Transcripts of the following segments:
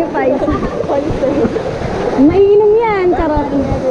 Pais. Mainom yan, charot.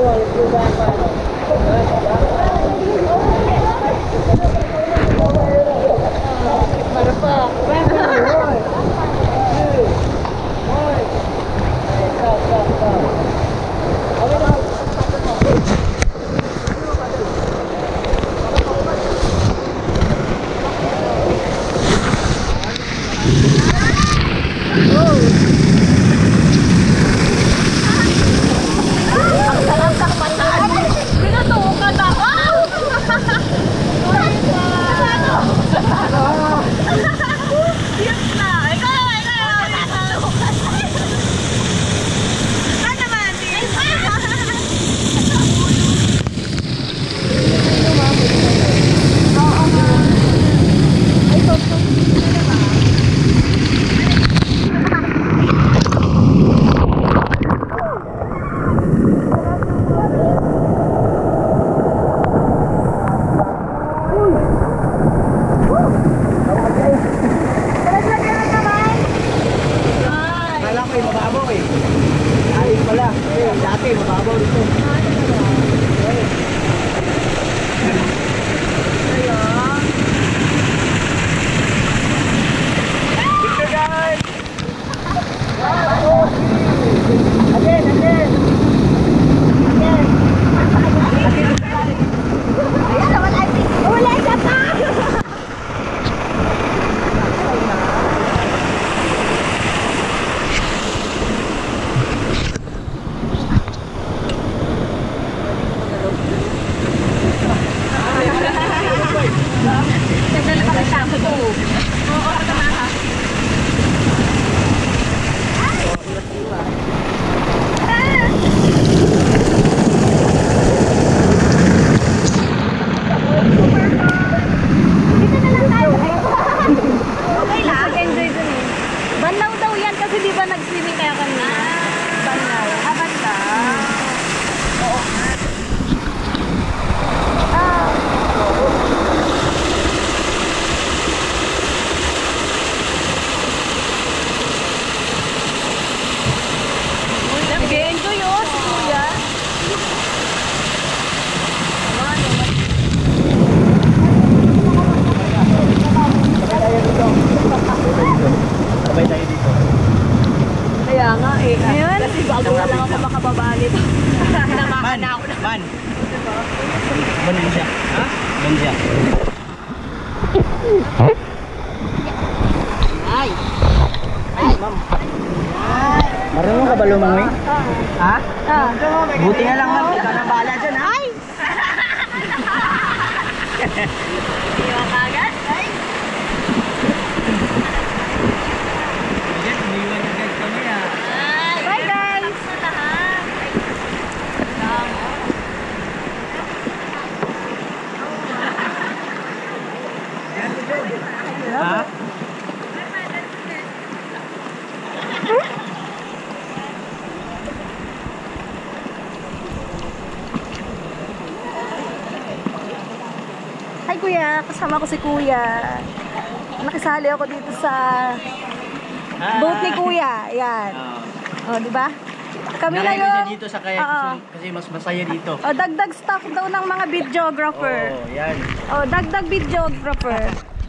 Marunong ka ba lumangoy? Ha? Buti na lang ma'am, ikaw na bahala dyan ha? Ay! Iwan ka agad? Ay! Yes, umiwan na guys kami ha. Bye guys! Ha? Hi kuya, kasama ko si kuya. Nakisali ako dito sa boat ni kuya. Ayan. Oh, di ba? Kami na yung dito sa Kayak kasi mas masaya dito. Oh, dagdag staff daw ng mga videographer. Oh, yan. Oh, dagdag videographer.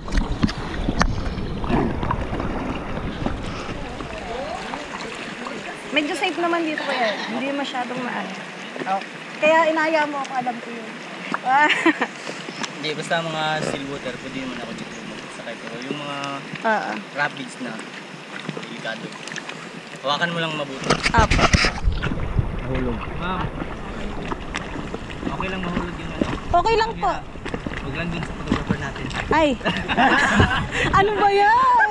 Medyo safe naman dito kuya. Hindi masyadong maano. Oh. Kaya inaya mo ako, alam ko yun. Hindi, basta mga still water, pwede naman ako dito magsakay. Pero yung mga rapids na, delikado. Hawakan mo lang mabuti. Apo. Mahulog. Ma'am, okay lang mahulog yun ano? Okay lang po. Huwag lang dun sa photographer natin. Ay! Ano ba yan?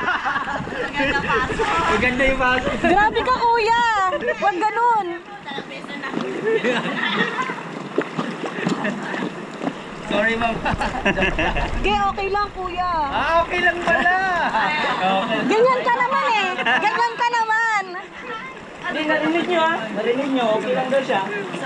Maganda yung paso. Grabe ka kuya! Huwag ganun! Sorry ma'am. Okay lang kuya. Okay lang pala. Okay. Ganyan ka naman eh. Ganyan ka naman. Hindi, narinig nyo ha. Narinig nyo, okay lang daw siya.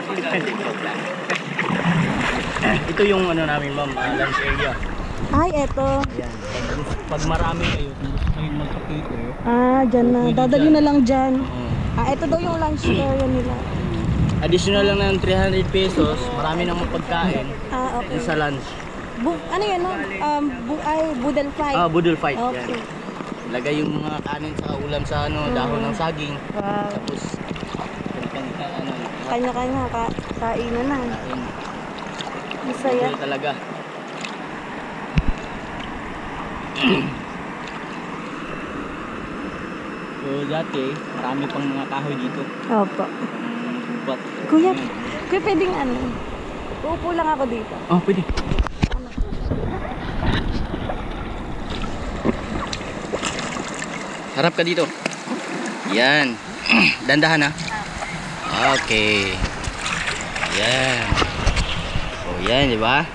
Ito yung ano namin ma'am, lunch area. Ay, eto. Ayan. Pag marami kayo, kung gusto kayo cater. Dyan na. Pwede Dadali dyan. na lang dyan. Oo. Ito daw yung lunch area nila. Additional lang ng 300 pesos. Marami nang mapagkain. Okay. Sa lunch. Ano yan, no? Budal fight. Budol fight. Okay. Yan. Lagay yung mga kanin sa ulam sa dahon ng saging. Wow. Tapos Kanya-kanya, kainan na. kain. Masaya. Enjoy talaga. So dati, marami pang mga kahoy dito. Opo. But, Kuya, pwedeng ano? Uupo lang ako dito. oh, pwede. Harap ka dito. Yan. Dandahan ha. Okay. Yan. Oh, yan, di ba?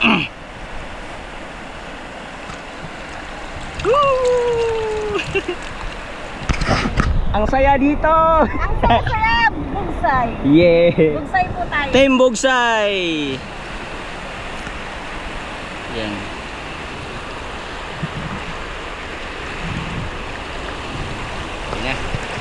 Ang saya dito. Ang saya, Bugsay. Yeah. Bugsay po tayo. Team Bugsay. Yan. Yan.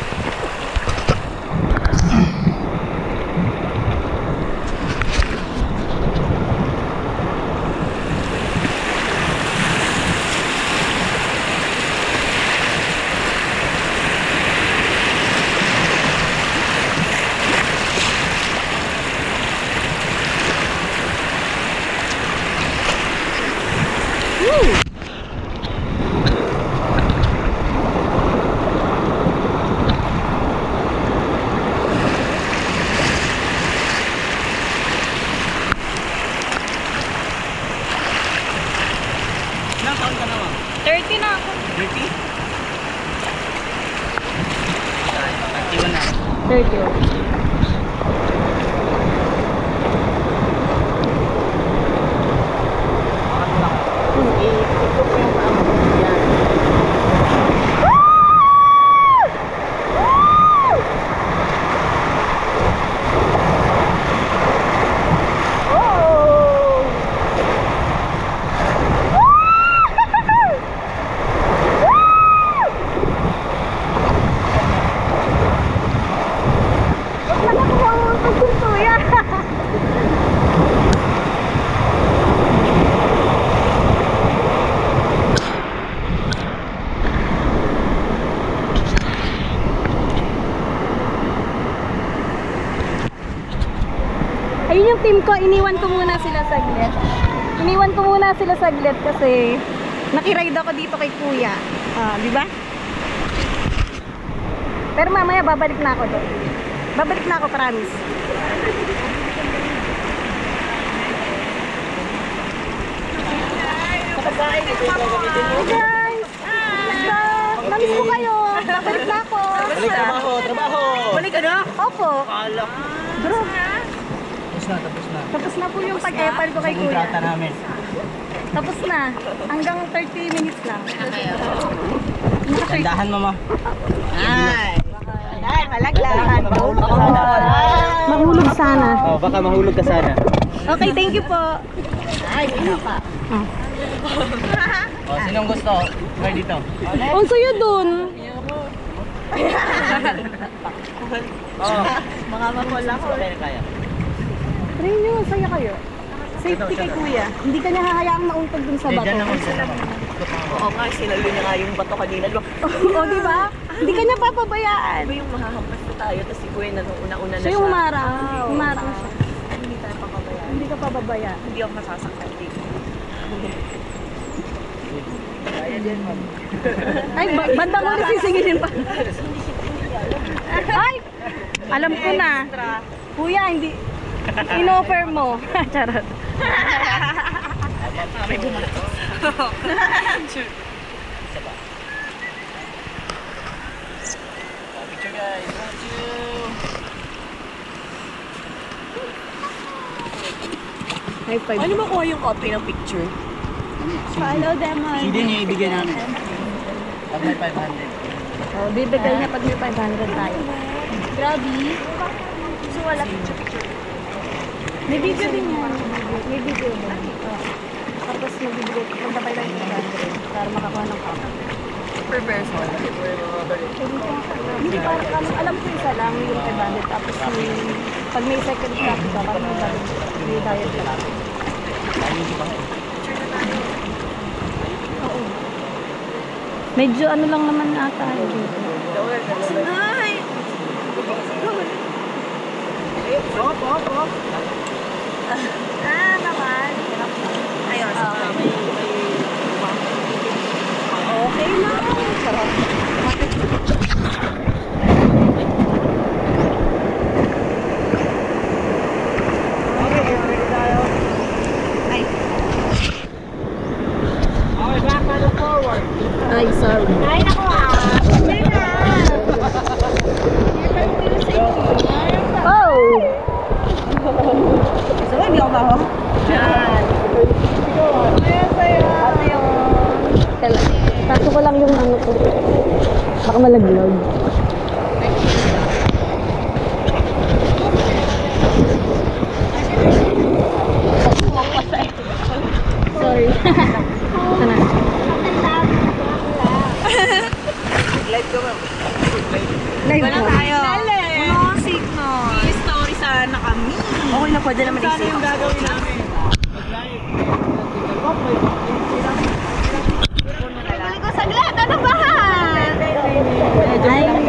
Ilang taon ka na, ma'am? 30 na ako. 30? 31 na. 30. Ayun yung team ko, iniwan ko muna sila saglit. Kasi nakiride ako dito kay Kuya. Di ba? Pero mamaya babalik na ako doon. Promise. Hey guys! Basta, namiss ko kayo. Babalik na ako. Trabaho! Balik ka na? Opo. Kala ko. Bro, Tapos na. tapos na po yung pag-epal ko kay Sa Kuya. kontrata namin. Tapos na. Hanggang 30 minutes lang. Tandahan, mama. Ay, malaglag. Mahulog sana. Oh, baka mahulog ka sana. Okay, thank you po. Ay, sino pa? Oh, sinong gusto? Try dito. Ang sayo dun. Oh, Mga mapol ako. kaya. Try nyo, saya kayo. Safety kay Kuya. Hindi ka niya hahayaang mauntog dun sa bato. Oo nga, sinalo niya nga yung bato kanina. O, di ba? Hindi ka niya papabayaan. Iba yung mahahampas na tayo, tapos si Kuya na nung una-una na Siya siya. yung marang. Marang siya. Hindi tayo pakabayaan. Hindi ka pababayaan. Hindi ako masasaktan dito. Ay, bandang ko sisingilin pa. Ay! Alam ko na. Kuya, hindi. In-offer mo. Charot. May bumato. Picture guys. 1, 2. High five. Ano makuha yung copy ng picture? Follow them on. CD niya ibigay namin. Pag may 500. Oh, bibigay niya pag may 500 tayo. Grabe. So wala picture. May video din yan. May video din. Oh. Tapos magbibigay, magpapay tayo ng 500 para makakuha ng copy. per person? Hindi pa alam ko isa lang yung 500 tapos pag may second class ka parang may diet ka lang. Oo. Medyo ano lang naman ata dito. Ay! Naman. Ayun. Okay lang. Sarap. Ay, sorry. Ay, naku Hindi na. Oh! So, hindi ako ba? Yan. Taso ko lang yung ano ko. Baka malaglag. Sorry. Sana. Live ko ba? Live Wala ko. tayo. Mga signal. I-story sana kami. Okay na, pwede naman i-save. Yung gagawin namin. Balik ko saglit. Ano ba? Ay,